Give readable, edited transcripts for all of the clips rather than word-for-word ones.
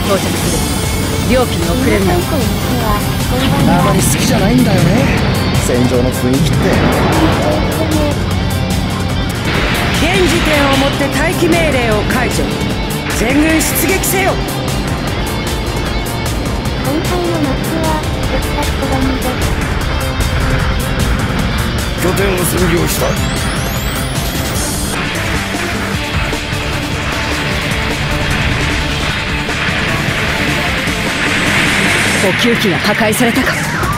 到着する。料金遅れるな。 あまり好きじゃないんだよね、戦場の雰囲気って。 現時点をもって待機命令を解除。全軍出撃せよ。 今回のマップは出発込みです。 拠点を占領した。 補給機が破壊されたか。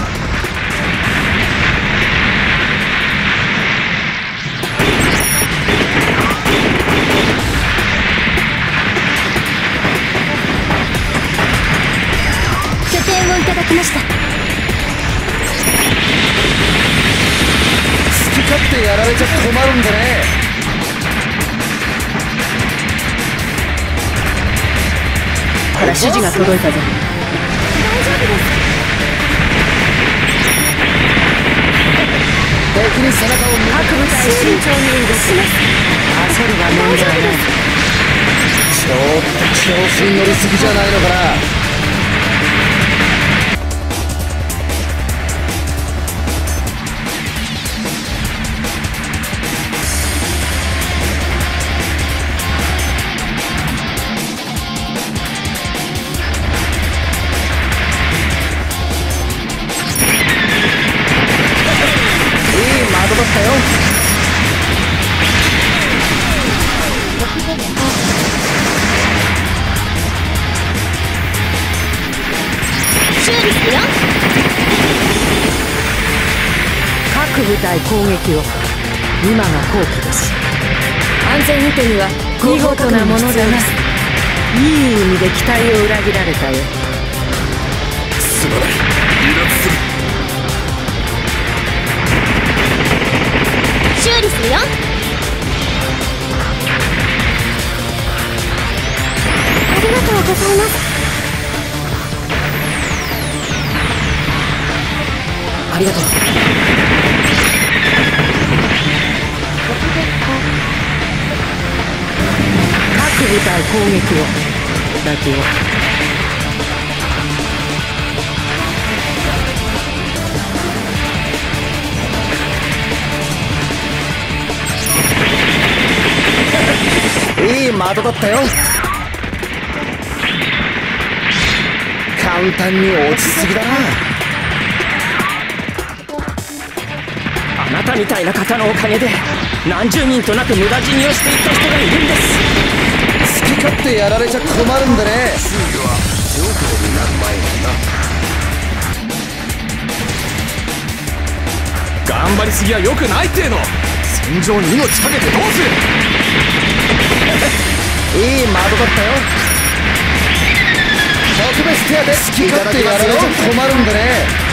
拠点をいただきました。 好き勝手やられちゃ困るんでね。 から指示が届いたぞ。 大丈夫です。 敵に背中を向各部隊慎重に動く。焦るは問題ない。 ちょっと調子に乗りすぎじゃないのかな。 修理するよ。 各部隊攻撃を。今が好機です。安全運転には見事なものだな。いい意味で期待を裏切られたよ。 すまない、離脱する。 修理するよ。ありがとうございます。 ありがとう。各部隊攻撃を。だけを。 いい的だったよ。簡単に落ちすぎだな。 あなたみたいな方のおかげで何十人となく無駄死にをしていった人がいるんです。 好き勝手やられちゃ困るんでね。 周囲は手遅れになる前にな。頑張りすぎは良くないっての。戦場に命かけてどうする。 いい的だったよ。特別手当て好き勝手やられちゃ困るんでね。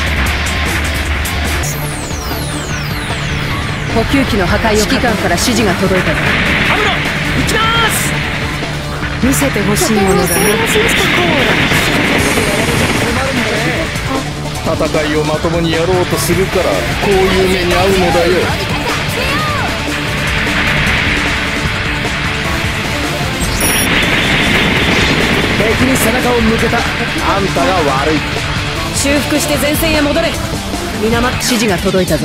補給機の破壊を指揮官から指示が届いたぞ。 アムロ、行きます。 見せてほしいものだな。 戦いをまともにやろうとするからこういう目に遭うのだよ。 敵に背中を向けたあんたが悪い。 修復して前線へ戻れ。皆指示が届いたぞ。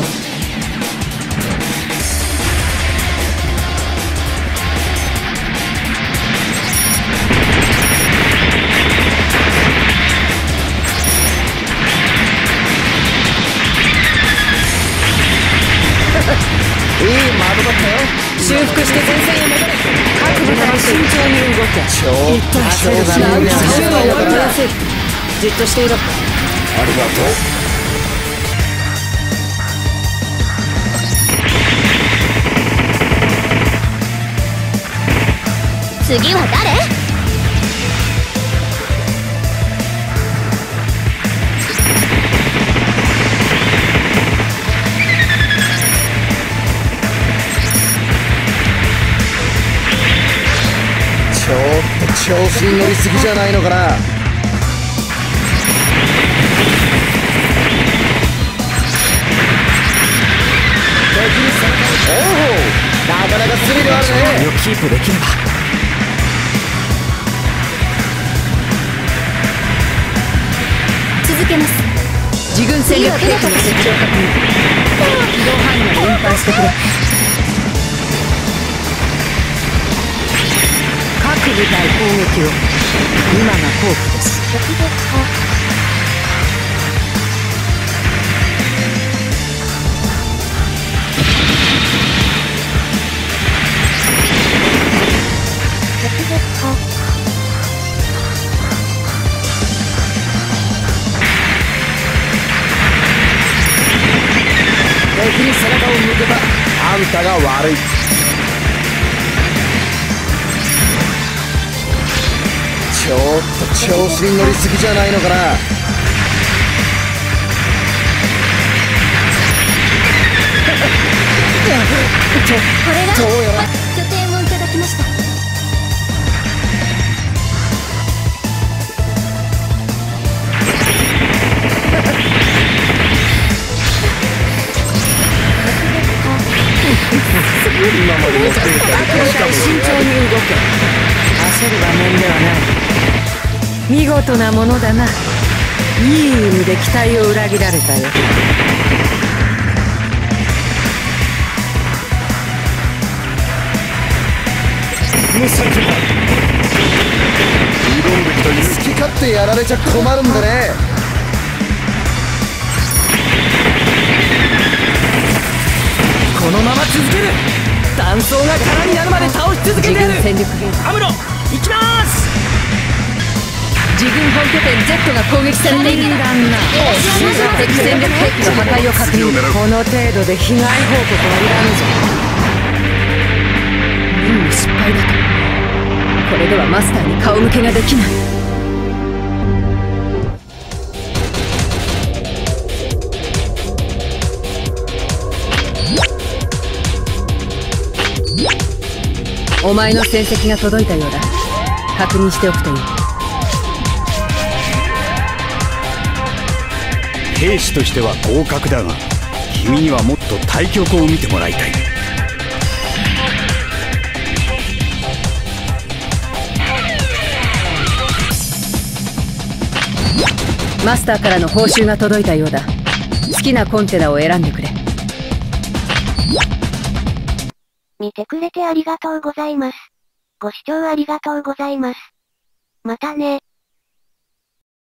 いい的だったよ。 修復して前線へ戻れ。各部隊慎重に動け。 ちょっと調子に乗りすぎじゃないのかな。 じっとしていろ。 ありがとう。 次は誰？ ちょっと調子に乗りすぎじゃないのかな。おお、なかなかスリルあるね。 をキープできれば。 続けます。 自軍戦略兵器の設置を確認。軌道範囲まで運搬してくれ。各部隊攻撃を。今が好機です。 敵ですか。敵ですか。 敵に背中を向けたあんたが悪い。ちょっと調子に乗りすぎじゃないのかな。 これがどうやら拠点をいただきました。 今まで持っていた今回慎重に動け。焦る場面ではない。見事なものだな。いい意味で期待を裏切られたよ。 無策だ。挑んできた勇好き勝手やられちゃ困るんでね。 このまま続ける。断層が空になるまで倒し続けてやる。 自軍戦力兵器。 アムロ行きます自軍本拠点 Z が攻撃されている。ランナー敵戦略兵器の破壊を確認。この程度で被害報告はいらぬぞ。任務失敗だと。これではマスターに顔向けができない。お前の戦績が届いたようだ。確認しておくといい。 兵士としては合格だが、君にはもっと対局を見てもらいたい。 マスターからの報酬が届いたようだ。好きなコンテナを選んでくれ。 見てくれてありがとうございます。ご視聴ありがとうございます。またね。